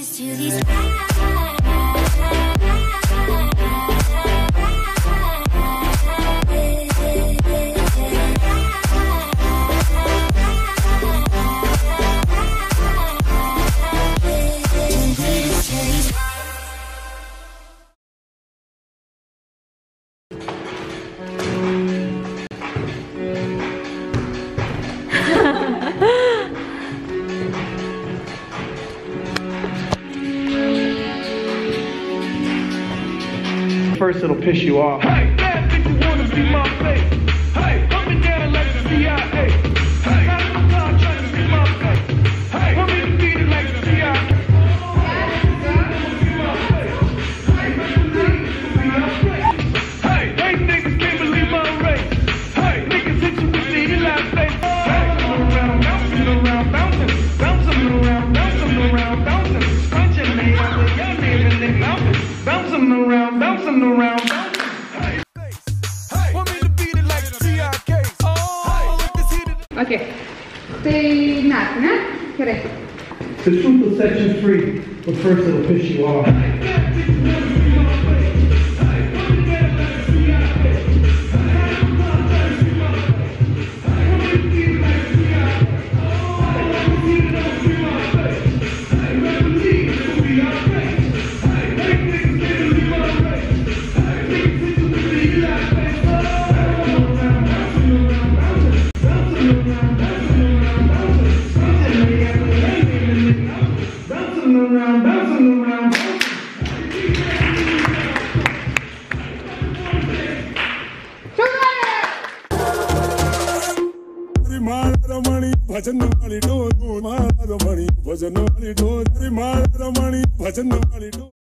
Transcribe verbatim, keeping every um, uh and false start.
to these First, it'll piss you off. Hey, man, think you wanna see my face? Hey, put me down like the C I A. Hey, how do you start trying to see my face? Hey, want me to beat it like the C I A. Hey, they niggas can't believe my race. Hey, niggas hit you with the Eli face. Bouncing around, bouncing around, bouncing, bouncing around, bouncing around, bouncing, punching me out with your name and they bouncing, bouncing around, bouncing around, bouncing. Hey, hey, want me to beat it like the C I K. Oh, this heated. Oke, stay not, nah, correct. The truth will set you free, but first it'll piss you off. Around, bouncing around, bouncing. Ramaani, bhajan wali do, Ramaani, bhajan wali do, Ramaani, bhajan wali do.